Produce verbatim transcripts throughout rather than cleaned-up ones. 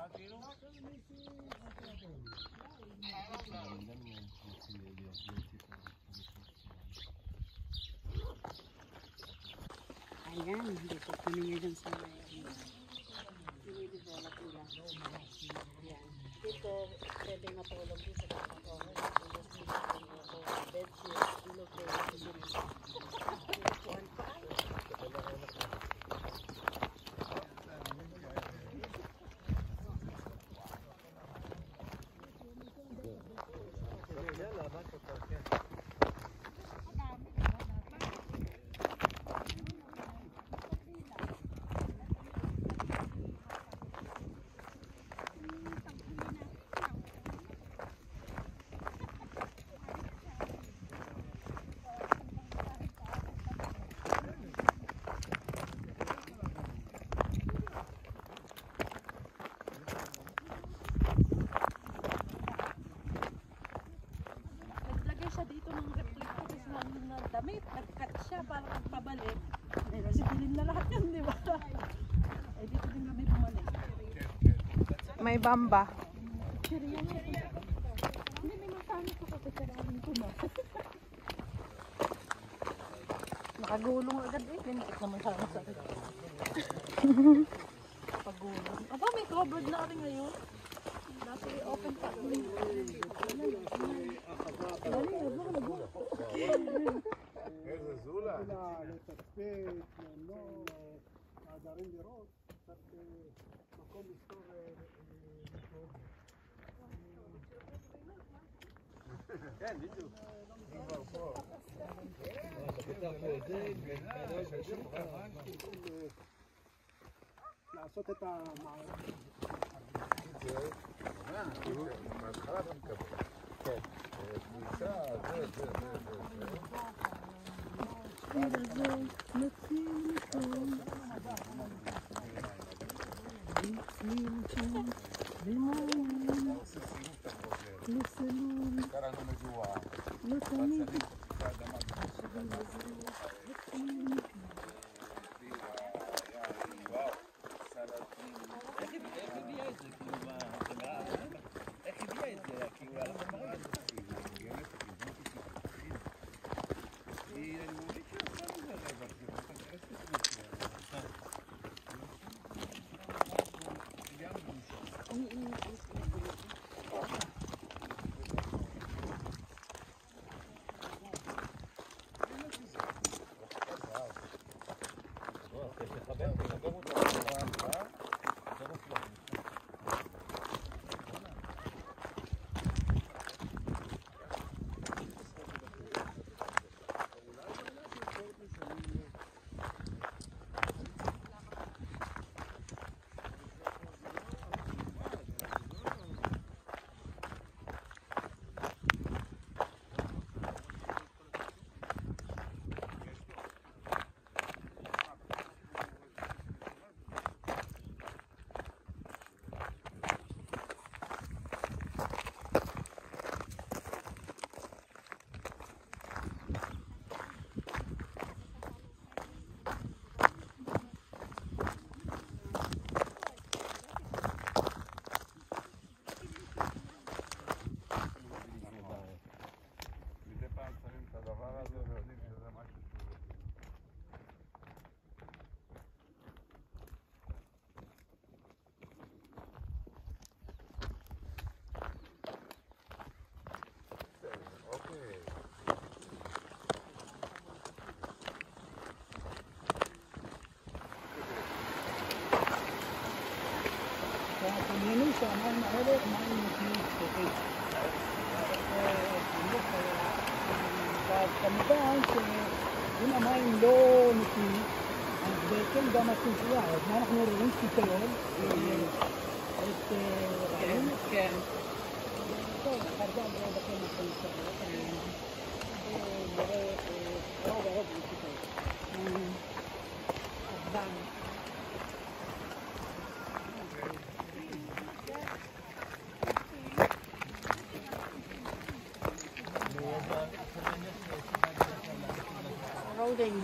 Ayan, dito kami ngayon sa dinidevelop nila. Ayan. Dito, pwede matulog dito sa kapatawag. Bedsheet, ilog ko yung dito. Pinupuan pa. Dito ng reflectors ng damit, nag-cut siya para magpabalik. Eh, kasi bilhin na lahat yun, di ba? Eh, dito din kami bumalik. May bamba. Siriyan na ito. Hindi, may masanit ko kasi karamin ko na. Nakagulong agad eh. Pinakit naman sana sa akin. Pagulong. Aba, may covered na rin ngayon. Dati open pa. איזה זולה. לתצפת, לאמור, העדרים לראות, קצת מקום מסתור. כן, בדיוק. כבר פה. לעשות את המערכת. מההתחלה אתה מקבל. כן. כניסה, זה, זה, זה, اليمين מים האלה הם מים נקיים פתוחים. כמובן שאם המים לא נקיים, אז בעצם גם הספרייה, אז מה אנחנו רואים קיפאון? את רעים? כן. טוב, אחר כך נראה בכם מה שנסתכל. נראה רוב הרוב קיפאון. ארבע. Rolling.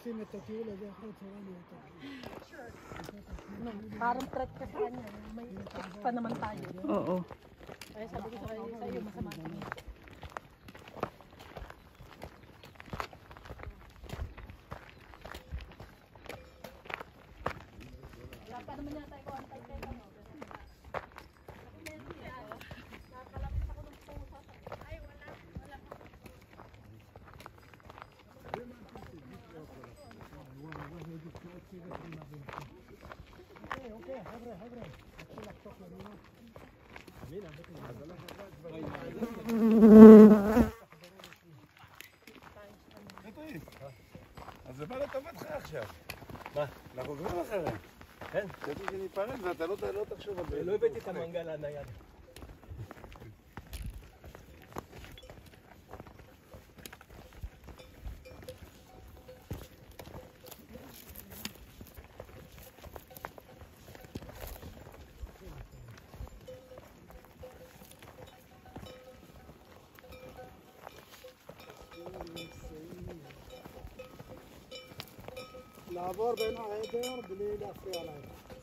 עושים את הטיול הזה אחרי צהריים יותר. Ano, parang threat ka sa kanya. May effect pa naman tayo. Oo. Kaya sabi ko sa kayo, sa iyo, masama kami. Wala pa naman yata ikaw ang tayo kayo. Nakalapit ako ng pusa. Ay, wala. Wala. אוקיי, אוקיי, חבר'ה, חבר'ה. נתחיל לחתוך לנו. אז זה בא לטובתך עכשיו. מה? אנחנו כבר אחריהם. כן? חשבתי שניפרד ואתה לא תחשוב על זה. לא הבאתי את המנגל הנייד. לעבור בין העדר בלי להפריע להם.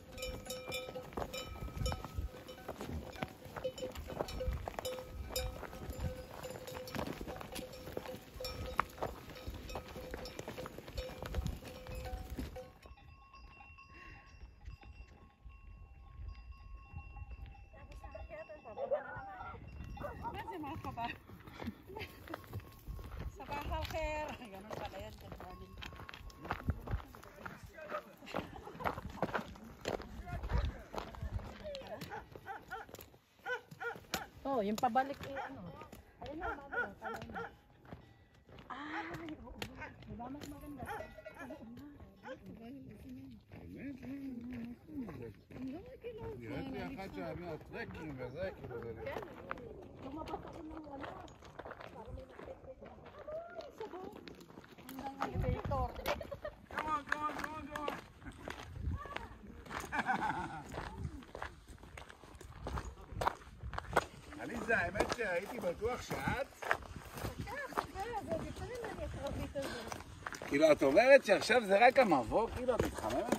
Kasi mga kaba. Sa bakal kaya. Ganun pala yan. Oh, yung pabalik eh, ano. Ayun na, mama. Tama na. Ay, oo. Diba mas maganda? נראית לי אחת שאני הטרקים וזה, כאילו זה... Lumabas ako ng ano. Para may nakikita. Sabo. Hanggang elevator. Come on, come on, come on, come on. עליזה, האמת שהייתי בטוח שאת... כאילו, את אומרת שעכשיו זה רק המבוא, כאילו, את מתחממת?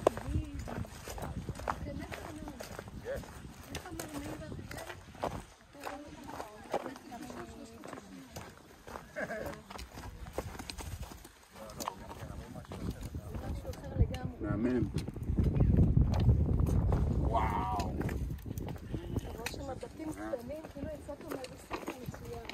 מהמם. וואו. ממש מבטים קטנים, כאילו יצאת לו מהבסיס מצוין.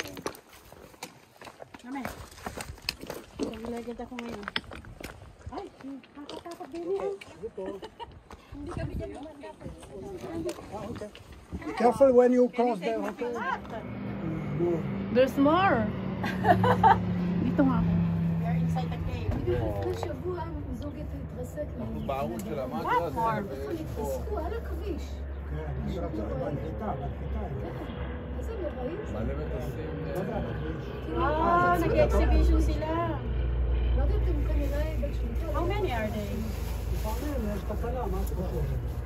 Name. Nagilagad ako ngayon. Ay, nakakatakot din yan. Hindi kami dyan naman dapat. Ah, okay. Be careful when you cross there, okay? There's more. Dito nga ako. We are inside the cave. לפני שבוע זוגת התרסק לי. בערוץ של המטרה הזה, ויש פה... התרסקו על הכביש. כן, אני רצה בנחיתה, בנחיתה. איזה נוראי זה. מלא מטוסים... Ah, nag-exhibition sila. לא יודעת, הם כנראה בשליטה. How many are they? לפעמים יש תקלה, מה אתה חושב?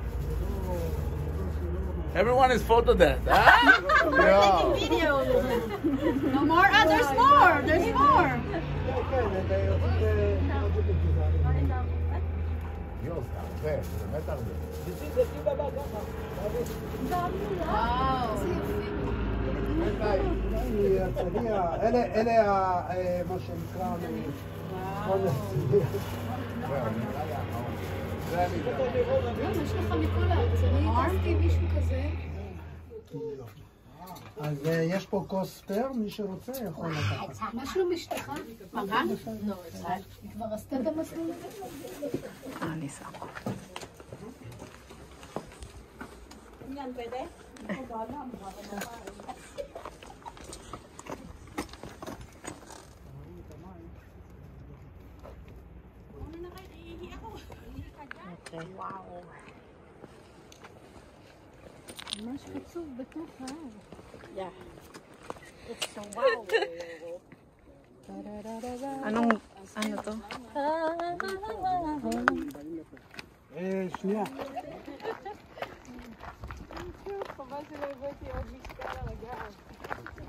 Everyone is photo that, huh? Taking videos. No more? Ah, there's more! There's more! כן, כן, הם יוצאים יו, זה הרבה, זה באמת הרבה. Wow! אלה מה שנקרא יש לך מכל הארץ, אני התרסקתי מישהו כזה. אז יש פה כוס ספייר, מי שרוצה יכול לקחת. מה שלום אשתך? Magan? No, היא כבר עשתה את המסלול הזה. Alis ako. Yan, pwede? Okay. Wow. ממש חצוף בתוך ההר. Yeah. It's so wow. Anong, ano to? אה, שנייה. Pabal sila i-birthday o Vista na nag-aas.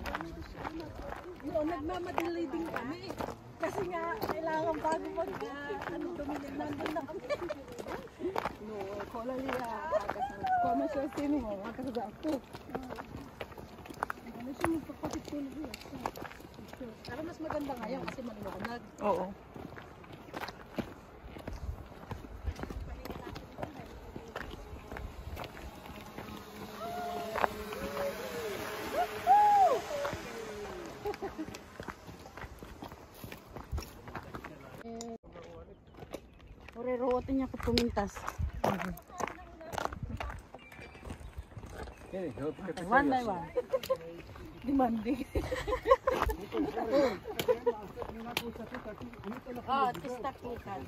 No, nagmamadali din kami. Kasi nga, kailangan bago mag nandun na kami. No, kola liya. Koma siya sini mo, makakaza ako. Ano siya magpapakit ko na siya. Pero mas maganda ngayon kasi maliwanag. Oo. Ore-rote niya ko pumintas. One by one. Demanding. Oh, testakitan.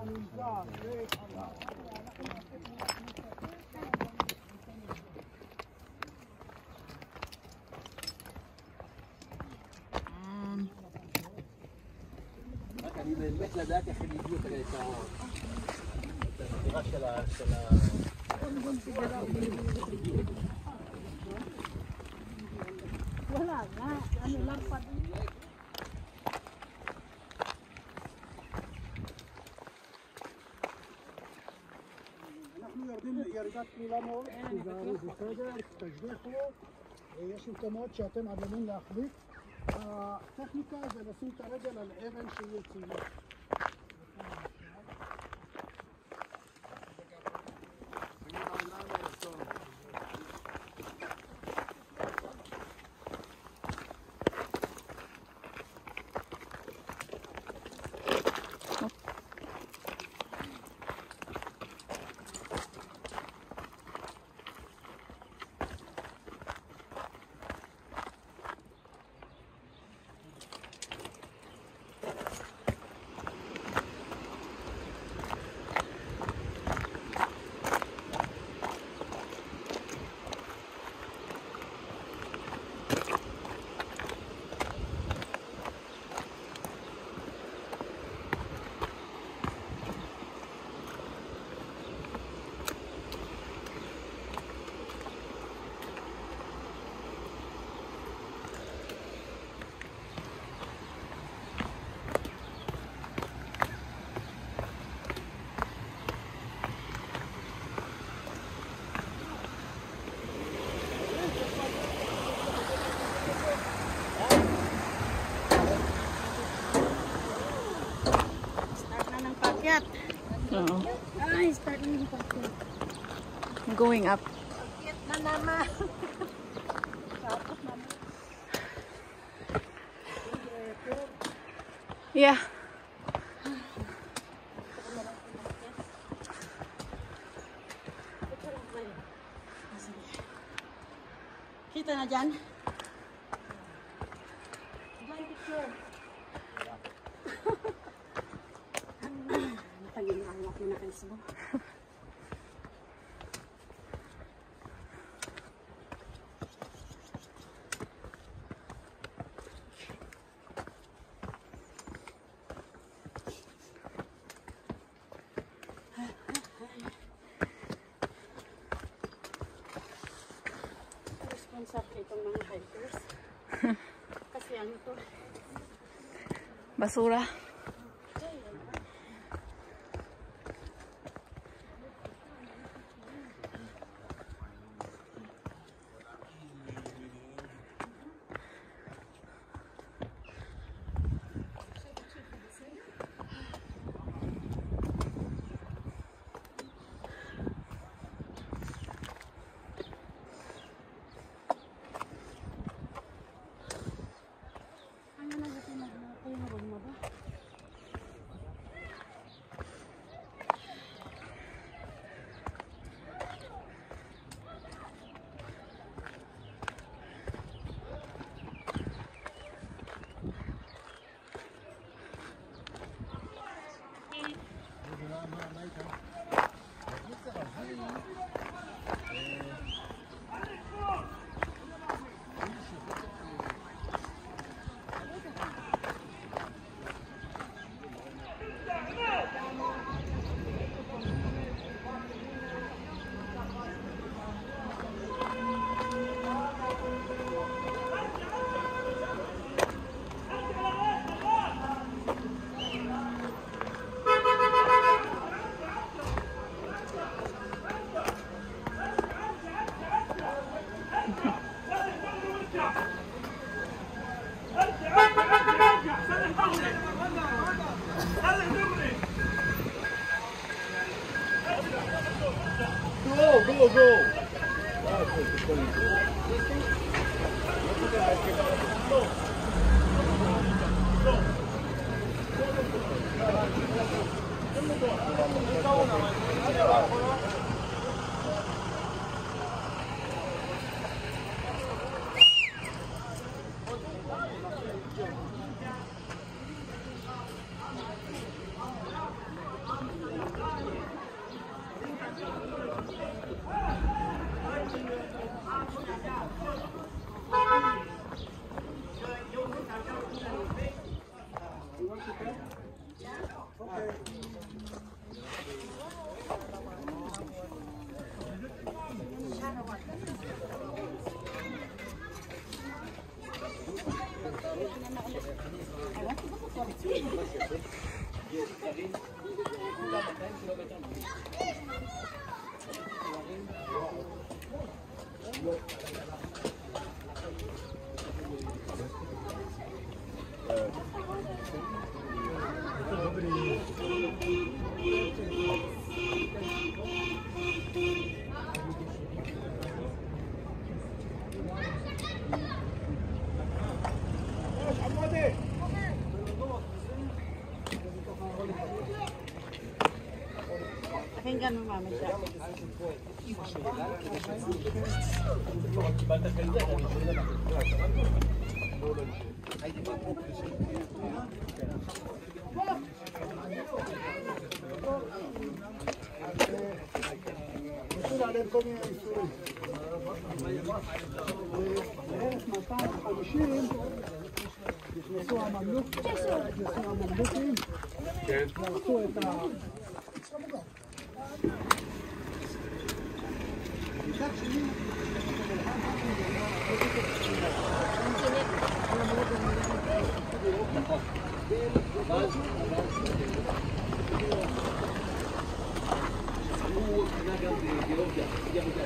אני באמת לדעת איך הם הגיעו את הסגירה של ה... Wala nga. Ano lang pa din. אנחנו יורדים ירידת תלולה מאוד, תיזהרו בסדר, תשגיחו, יש מקומות שאתם עלולים להחליק. הטכניקה זה לשים את הרגל על אבן שהיא יציבה. Oo. Ay, start na yung pakyat. Going up. Pakyat na naman. Tapos naman. Yeah. Kita na dyan? Blind picture. Tagin na ang ako na Facebook. Responsable itong mga hikers. Kasi ano to? Basura. Ano na natin na? Ay, nabag mo ba? Pakinggan mo mami siya. בערך מאתיים וחמישים נכנסו הממלוכים, נכנסו הממלוכים, ועשו את ה... מצד שני, הוא קנה גם בגיאורגיה, הגיע מגיע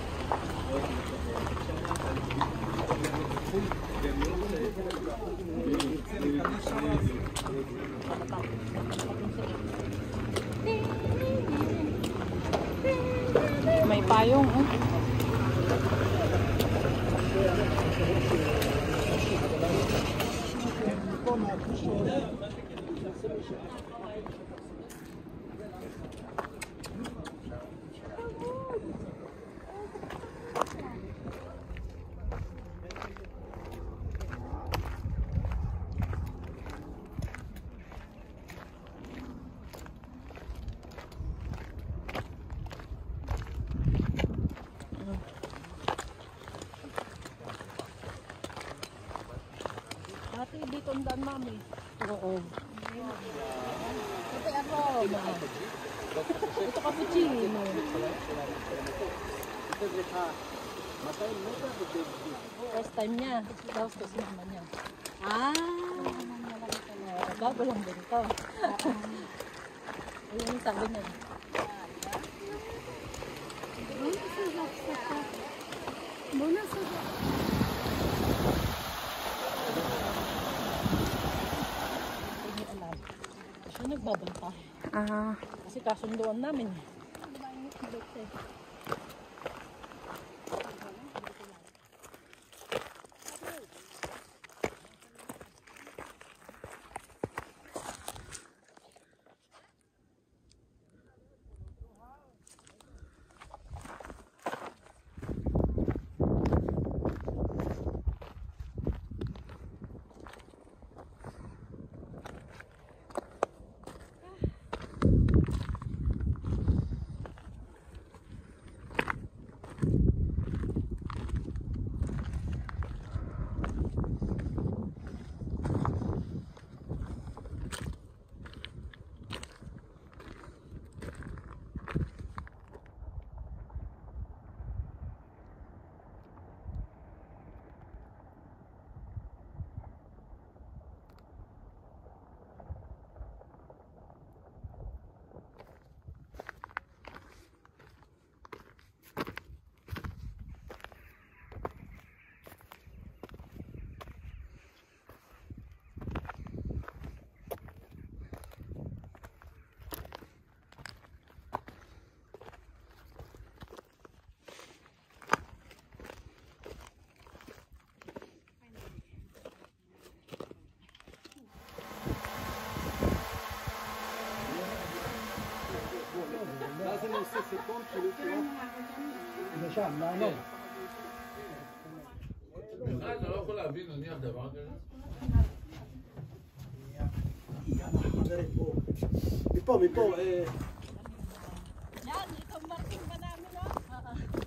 May payong, oh. Ate, dito ang daan mami. Oo. Ate ako. Ito cappuccino. First time niya. Tapos kasi naman niya. Ah! Bago lang din ito. Ayun yung sabi niya. Hindi alam. Siya nagbabantay. Ah. Kasi kasunduan namin. שם, לענות. בכלל אתה לא יכול להבין נניח דבר כזה? חברים, פה. מפה, מפה. Yan, itong marking ba namin, no?